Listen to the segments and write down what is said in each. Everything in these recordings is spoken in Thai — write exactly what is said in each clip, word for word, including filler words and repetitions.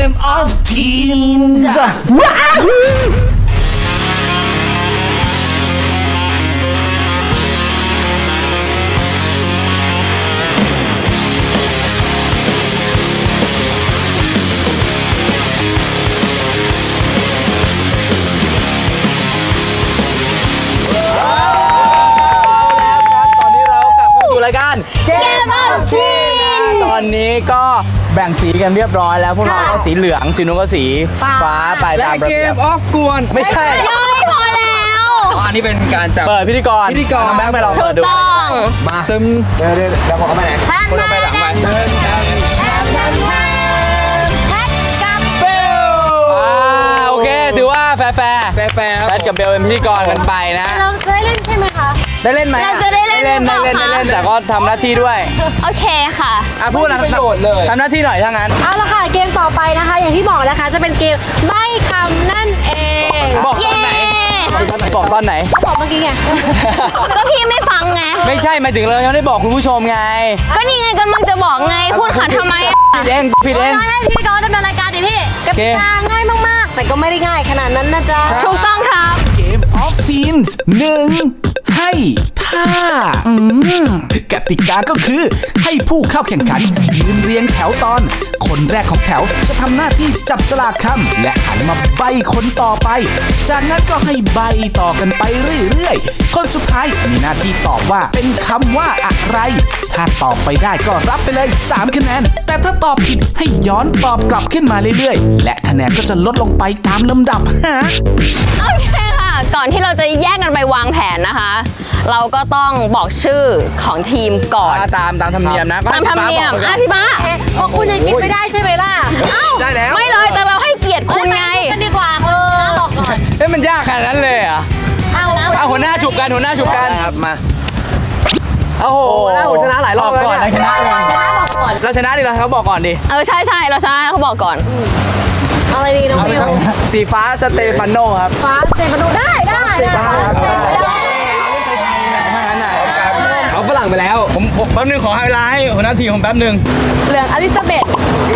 Game of Teens รายการ Game of Teens ตอนนี้ก็แบ่งสีกันเรียบร้อยแล้วพวกเราก็สีเหลืองสีนู้นก็สีฟ้าไปตามระเบียบ Game of กวนไม่ใช่ย่อยพอแล้วอันนี้เป็นการจับเปิดพิธีกรพิธีกรแบงค์ไปลองถูเปิกดดูต้องมาตึมเดี๋ยวเดี๋ยวเดี๋ยวผมเอาไปไหนคนเอาไปหลังไปเดินโอเคถือว่าแฟร์แฟร์แฟร์แฟร์แพทกับเบลเป็นพิธีกรกันไปนะเราเคยเล่นใช่ไหมคะได้เล่นไหมเราจะได้เล่นได้เล่นได้เล่นได้เล่นแต่ก็ทำหน้าที่ด้วยโอเคค่ะอ่ะพูดนะประโยชน์เลยทำหน้าที่หน่อยถ้างั้นเอาละค่ะเกมต่อไปนะคะอย่างที่บอกนะคะจะเป็นเกมใบ้คำนั่นเองบอกตอนไหนบอกตอนไหนบอกเมื่อกี้ไงก็พี่ไม่ฟังไงไม่ใช่หมายถึงเรายังไม่ได้บอกคุณผู้ชมไงก็นี่ไงกำลังจะบอกไงพูดขัดทำไมผิดเองผิดเองให้พี่กอล์ฟดำเนินรายการดิพี่กติกาง่ายมากๆแต่ก็ไม่ได้ง่ายขนาดนั้นนะจ๊ะถูกต้องครับ Game of Teens หนึ่งให้ท่ากติกาก็คือให้ผู้เข้าแข่งขันยืนเรียงแถวตอนคนแรกของแถวจะทำหน้าที่จับสลากคำและหันมาใบคนต่อไปจากนั้นก็ให้ใบต่อกันไปเรื่อยๆคนสุดท้ายมีหน้าที่ตอบว่าเป็นคำว่าอะไรถ้าตอบไปได้ก็รับไปเลยสามคะแนนแต่ถ้าตอบผิดให้ย้อนตอบกลับขึ้นมาเรื่อยๆและคะแนนก็จะลดลงไปตามลำดับฮะโอเคค่ะก่อนที่เราจะแยกกันไปวางแผนนะคะเราก็ต้องบอกชื่อของทีมก่อนตามตามธรรมเนียมนะตามธรรมเนียมอ่ะพี่บ้าเพราะคุณยังคิดไม่ได้ใช่ไหมล่ะได้แล้วไม่เลยแต่เราให้เกียรติคุณไงกันดีกว่าเออบอกก่อนเฮ้ยมันยากขนาดนั้นเลยอ่ะเอาเอาหัวหน้าฉุบกันหัวหน้าฉุบกันครับมาโอ้โหหัวหน้าผมชนะหลายรอบก่อนชนะเลยชนะบอกก่อนเราชนะดิเราเขาบอกก่อนดิเออใช่ใช่เราชนะเขาบอกก่อนอะไรดีน้องมิวสีฟ้าสเตฟานโนครับฟ้าสเตฟานโนได้ได้เขาฝรั่งไปแล้วผมแป๊บนึงขอให้เวลาให้หัวหน้าทีมผมแป๊บนึงเหลืองอลิซาเบธ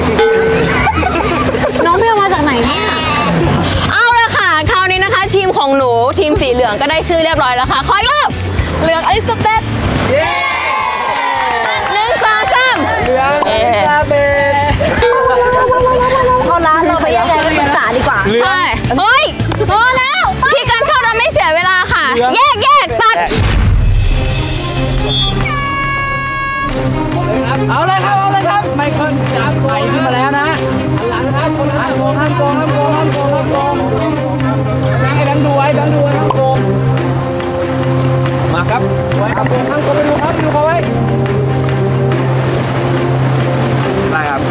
น้องมิวมาจากไหนเนี่ยเอาละค่ะคราวนี้นะคะทีมของหนูทีมสีเหลืองก็ได้ชื่อเรียบร้อยแล้วค่ะขออีกรอบเหลืองอลิซาเบธหนึ่งสองสามเหลืองอลิซาเบธเขาร้านเราไปยังไงกันปรึกษาดีกว่าใช่เฮ้ยพอแล้วพี่กันชอบเราไม่เสียเวลาค่ะแยกแยกตัดเอาเลยครับเอาเลยครับไมเคิลจับไปขึ้นมาแล้วนะหลังนะครับคนห้ามโกงห้ามโกงห้ามโกงห้ามโกงห้ามโกงให้ดังดูไว้ดังดูไว้ห้ามโกงมาครับไว้ห้ามโกงห้ามโกงไปดูครับไปดูเขาไว้ได้ครับ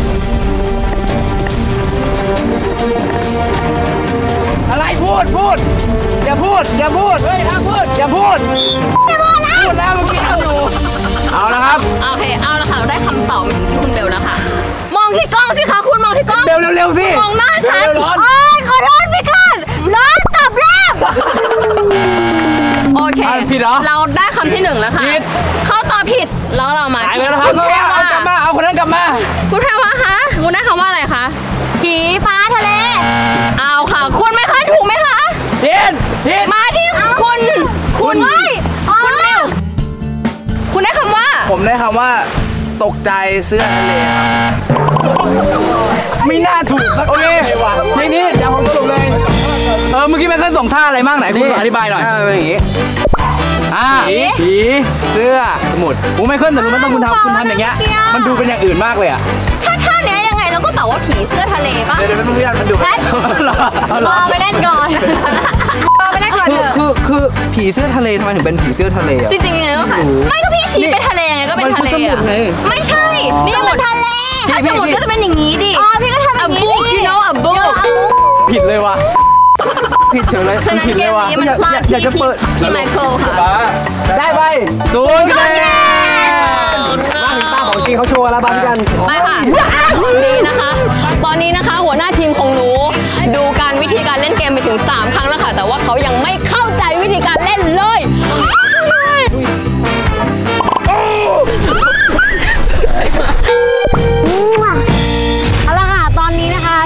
อะไรพูดพูดอย่าพูดอย่าพูดเฮ้ยห้ามพูดอย่าพูดอย่าพูดแล้วพูดแล้วเมื่อกี้เอาอยู่เอาละครับโอเคเอาละค่ะได้คำตอบคุณเบลแล้วค่ะมองที่กล้องสิคะคุณมองที่กล้องเบลเร็วๆสิมองหน้าฉันโอ้ยขอโทษพี่กันร้อนตับแรกโอเคผิดเหรอเราได้คำที่หนึ่งแล้วค่ะผิดเขาตอบผิดแล้วเรามาที่คุณแพรวากลับมาเอาคนนั้นกลับมาคุณแพรวาคะคุณได้คำว่าอะไรคะผีฟ้าทะเลเอาค่ะคุณไหมคะถูกไหมคะผิดผิดมาที่คุณคุณไม่คุณเร็วคุณได้คำว่าผมได้คำว่าตกใจเสื้อทะเลครับไม่น่าถูกสักโอเคทีนี้เดี๋ยวผมสรุปเลยเออเมื่อกี้แม่เคยส่งท่าอะไรบ้างไหนคุณอธิบายหน่อยเป็นอย่างงี้อ่าผีเสื้อสมุดผมไม่เคยแต่รู้มันต้องคุณทำคุณทำอย่างเงี้ยมันดูเป็นอย่างอื่นมากเลยอะถ้าท่าเนี้ยยังไงเราก็ตอบว่าผีเสื้อทะเลป่ะเดี๋ยวมันไม่ยากมันดูรอไปเล่นก่อนรอไปเล่นก่อนเถอะคือคือผีเสื้อทะเลทำไมถึงเป็นผีเสื้อทะเลอ่ะจริงๆไงก็ค่ะไม่ก็พี่ชี้เป็นทะเลไงก็เป็นทะเลอ่ะไม่ใช่นี่มันทะเลถ้าสมุดก็จะเป็นอย่างนี้ดิอ๋อพี่ก็ทำอย่างนี้ a book you know a book ผิดเลยว่ะผิดเฉยเลยฉะนั้นเกมนี้มันพลาดที่พี่ไมเคิลค่ะได้ไปศูนย์คะแนนว่าถึงตาของจริงเขาโชว์แล้วบ้างกันไปค่ะดีนะคะตอนนี้นะคะหัวหน้าทีมของหนูดูการวิธีการเล่นเกมไปถึงสามครั้งแล้วค่ะแต่ว่าเขายังไม่เข้าใจวิธีการเล่นเลยเอาละค่ะตอนนี้นะคะ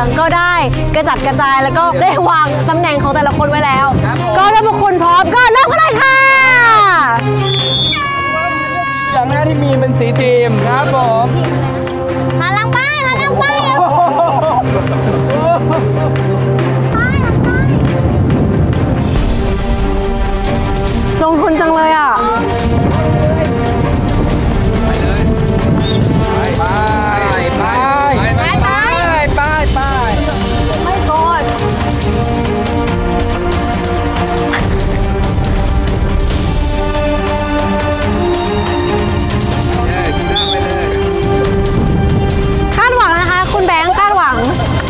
งก็ได้กระจัดกระจายแล้วก็ได้วางตำแหน่งของแต่ละคนไว้แล้วก็ถ้าพวกคุณพร้อมก็เริ่มกันเลยค่ะอย่างแรกที่มีเป็นสีทีมครับผมหันหลังไปหันหลังไปลงทุนจังเลยอ่ะไปไปไปไปไปไปไม่กดคาดหวังนะคะคุณแบงค์คาดหวัง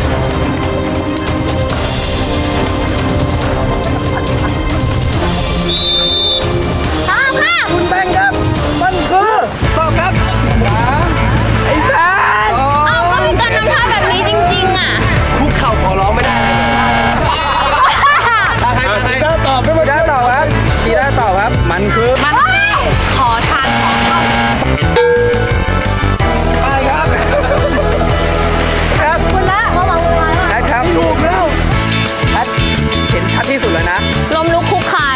ตอบค่ะคุณแบงค์ครับมันคือตอบครับไอ้แบงค์เอาก็มีการทำท่าแบบนี้จริงๆอ่ะคุกเข่าขอร้องไม่ได้ตาใครตาใครตอบไม่ได้ตอบครับจีได้ตอบครับมันคือมันขอทานของเขาไปครับครับคุณละเขาบอกว่าแพทครับถูกแล้วแพทเห็นชัดที่สุดเลยนะลมลุกคุกคาน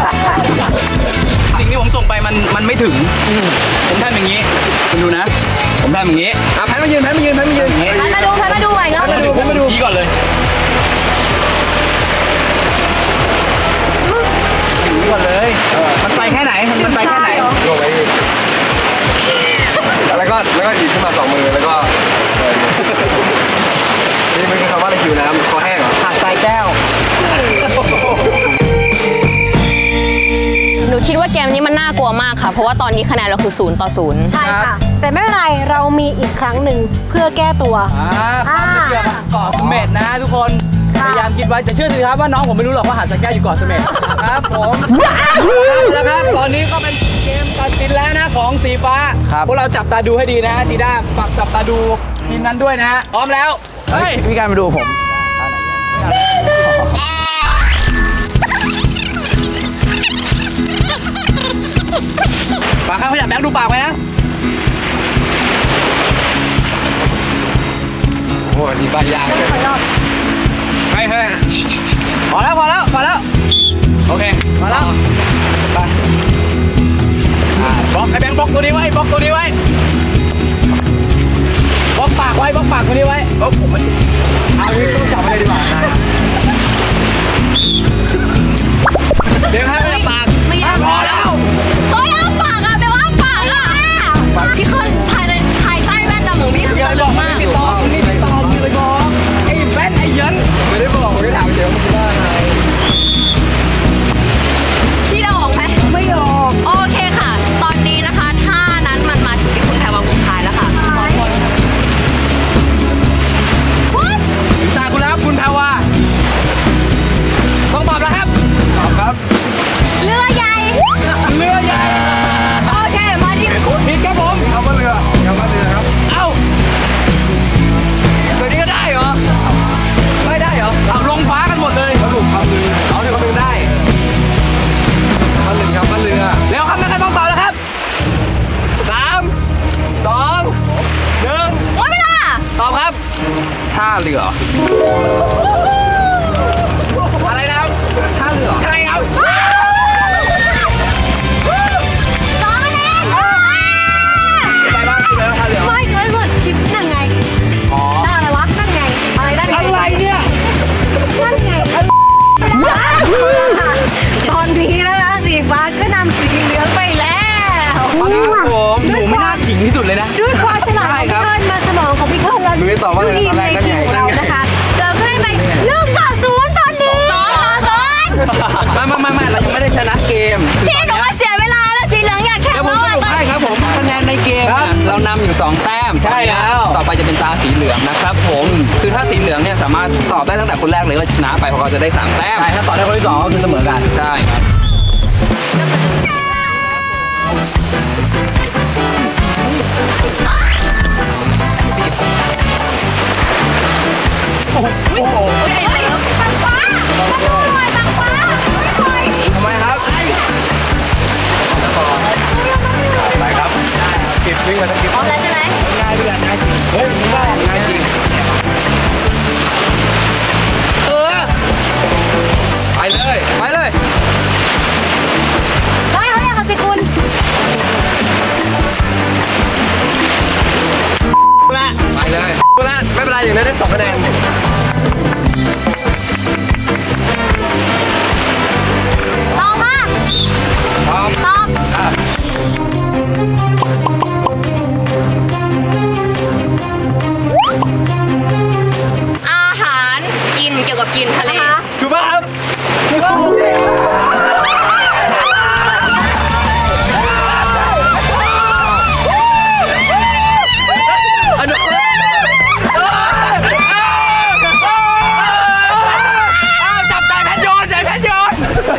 สิ่งที่ผมส่งไปมันมันไม่ถึงผมทำอย่างนี้คุณดูนะผมทำอย่างนี้อ่ะแพทมายืนแพทมายืนแพทมายืนแพทมาดูแพทมาดูใหม่เนาะแพทมาดูแพทมาดูชี้ก่อนเลยชี้ก่อนเลยมันไปแค่ไหนมันไปแค่ไหนลงไปแล้วก็แล้วก็หยิบขึ้นมาสองมือแล้วก็นี่มันคือคำว่าอะไรอยู่น้ำคอแห้งเหรอหาดทรายแก้วหนูคิดว่าเกมนี้มันน่ากลัวมากค่ะเพราะว่าตอนนี้คะแนนเราคือศูนย์ต่อศูนย์ใช่ค่ะแต่ไม่เป็นไรเรามีอีกครั้งหนึ่งเพื่อแก้ตัวอ่าเกี่ยวกับเกาะเสม็ดนะทุกคนพยายามคิดไว้แต่เชื่อสิครับว่าน้องผมไม่รู้หรอกว่าหาดทรายแก้วอยู่เกาะเสม็ดครับผมแล้วครับตอนนี้ก็เป็นเกมตัดสินแล้วนะของสีฟ้าพวกเราจับตาดูให้ดีนะจีด้าฝากจับตาดูทีมนั้นด้วยนะฮะพร้อมแล้วเฮ้ยพี่การมาดูผมปากข้างขยับแบงค์ดูปากไปนะโอ้ยนี่บ้านยากเลยให้ให้พอแล้วพอแล้วพอแล้วโอเคพอแล้วไปบล็อกไอ้แบงค์บล็อกตัวนี้ไว้บล็อกตัวนี้ไว้บล็อกปากไว้บล็อกปากตัวนี้ไว้โอ้ผมไม่เอาวิต้องจับไปเลยดีกว่าเดี๋ยวให้ไม่ปากไม่พอแล้วเฮ้ยอ้าปากอะแต่ว่าปากอะพี่คนภายในภายใต้แว่นดำของพี่คือตลกมากไม่ตอบไม่ตอบเลยบอกไอ้แว่นไอ้ยันไม่ได้บอกไม่ได้ถามเดี๋ยวมันว่าอะไรพี่เราออกไหมไม่ออกโอเคค่ะตอนนี้นะคะท่านั้นมันมาถึงที่คุณแพรวาวงท้ายแล้วค่ะถึงตาคุณแล้วครับคุณแพรวาต้องตอบแล้วครับตอบครับเรือใหญ่เรือใหญ่โอเคมาที่คุณผิดครับผมคำว่าเรือคำว่าเรือครับเอ้าตัวนี้ก็ได้เหรอไม่ได้เหรอเอาลงฟ้ากันหมดเลยเขาถูกคำนึงเขาเนี่ยเขาดึงได้คำว่าเรือคำว่าเรือแล้วคำนั้นต้องตอบแล้วครับสามสองหนึ่งหมดเวลาตอบครับท่าเรืออะไรนะครับท่าเรือใช่ครับสองคะแนนไปบ้างคือแล้วท่าเรือไม่เลยหมดคิดนั่นไงอ๋ออะไรวะนั่นไงอะไรนั่นไงอะไรเนี่ยนั่นไงตอนนี้นะคะสีฟ้าก็นำสีเหลืองไปแล้วผมหนูไม่น่าขิงที่สุดเลยนะด้วยความฉลาดของพี่เคิลมาสมองของพี่เคิลแล้วดูตอบว่าอะไรตอนแรกนั่นไงเรานะคะเราก็ได้ไปหนึ่งต่อศูนย์ตอนนี้สองต่อศูนย์ไม่ไม่ไม่เรายังไม่ได้ชนะเกมพี่หนูว่าเสียเวลาแล้วสีเหลืองอยากแข่งแล้วใช่ครับผมคะแนนในเกมเรานำอยู่สองแต้มใช่แล้วต่อไปจะเป็นตาสีเหลืองนะครับผมคือถ้าสีเหลืองเนี่ยสามารถตอบได้ตั้งแต่คนแรกเลยก็ชนะไปเพราะเขาจะได้สามแต้มใช่ถ้าตอบได้คนที่สองก็คือเสมอกันใช่ครับโอ้โหตังฟ้าตังฟ้าหน่อยตังฟ้าทำไมครับไปครับเก็บวิ่งมาทั้งเก็บพร้อมแล้วใช่ไหมง่ายด้วยง่ายจริงเฮ้ยง่ายง่ายจริงไม่เป็นไรอย่างนั้นได้สองคะแนนตอบมาตอบอาหารกินเกี่ยวกับกินทะเลถูกป่ะครับถูกต้องโอเคอันนี้จับใจแพทโยนใจแพทโยน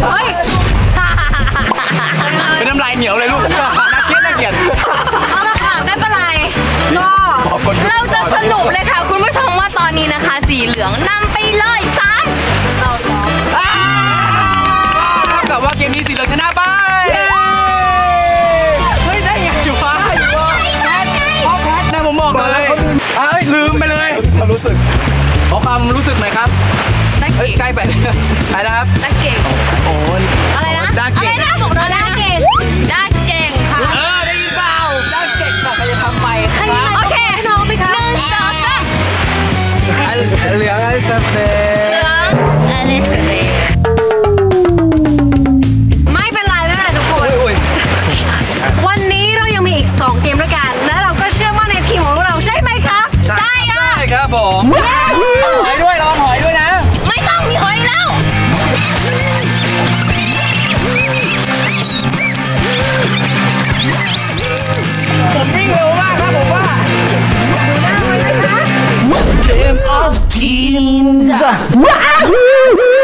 เป็นน้ำลายเหนียวเลยลูกน่าเกลียดน่าเกลียดเอาละค่ะไม่เป็นไรก็เราจะสรุปเลยค่ะคุณผู้ชมว่าตอนนี้นะคะสีเหลืองนำไปเลยสามเราสองเท่ากับว่าเกมนี้สีเหลืองชนะไปเฮ้ยได้ไงจุ๊บฟ้าแพทเพราะแพทนะผมบอกเลยเอ้ยลืมไปเลยความรู้สึกขอความรู้สึกหน่อยครับนักเอ้ยเก่งใกล้ไปไปแล้วครับนักเก่งโอ้ยอะไรนะด้านอะไรเก่งนะบอกเลยนะเก่งด้านเก่งค่ะเออได้ยินเปล่าด้านเก่งค่ะใครจะทำไปครับโอเคน้องไปค่ะหนึ่งสองสามเหลืองไอ้สเปรเหลืองอะไรสเปรย์ไม่เป็นไรไม่เป็นไรทุกคน วันนี้เรายังมีอีกสองเกมด้วยกันและเราก็เชื่อว่าในทีมของเราใช่ไหมคะใช่ค่ะใช่ครับผมหอยด้วยระวังหอยด้วยนะไม่ต้องมีหอยแล้วผมวิ่งเร็วมากครับผมว่า Game of Teens